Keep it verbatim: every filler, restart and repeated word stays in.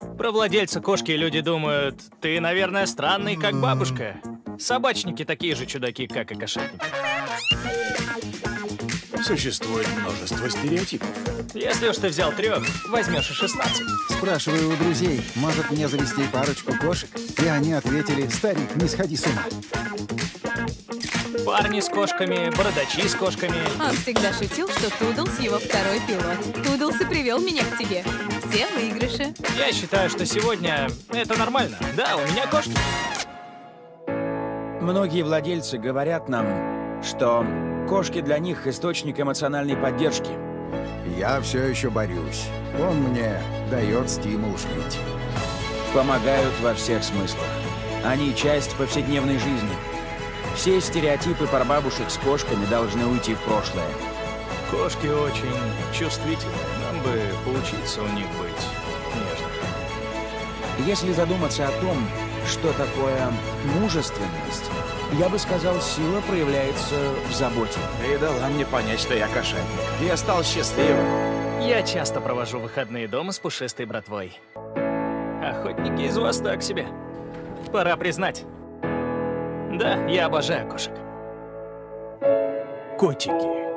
Про владельца кошки люди думают, ты, наверное, странный, как бабушка. Собачники такие же чудаки, как и кошатники. Существует множество стереотипов. Если уж ты взял трех, возьмешь и шестнадцать. Спрашиваю у друзей, может мне завести парочку кошек? И они ответили, старик, не сходи с ума. Парни с кошками, бородачи с кошками. Он всегда шутил, что Тудлс его второй пилот. Тудлс и привел меня к тебе. Все выигрыши. Я считаю, что сегодня это нормально. Да, у меня кошки. Многие владельцы говорят нам, что кошки для них источник эмоциональной поддержки. Я все еще борюсь. Он мне дает стимул жить. Помогают во всех смыслах. Они часть повседневной жизни. Все стереотипы про бабушек с кошками должны уйти в прошлое. Кошки очень чувствительные. Нам бы поучиться у них быть нежными. Если задуматься о том, что такое мужественность, я бы сказал, сила проявляется в заботе. Ты дала мне понять, что я кошатник. Я стал счастливым. Я часто провожу выходные дома с пушистой братвой. Охотники из вас так себе. Пора признать. Да, я обожаю кошек. Котики.